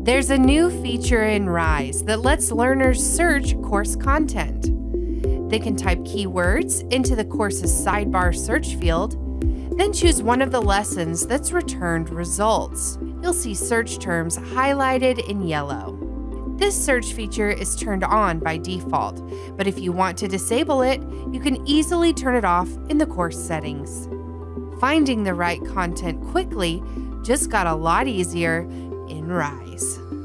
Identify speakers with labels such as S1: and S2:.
S1: There's a new feature in Rise that lets learners search course content. They can type keywords into the course's sidebar search field, then choose one of the lessons that's returned results. You'll see search terms highlighted in yellow. This search feature is turned on by default, but if you want to disable it, you can easily turn it off in the course settings. Finding the right content quickly just got a lot easier in Rise.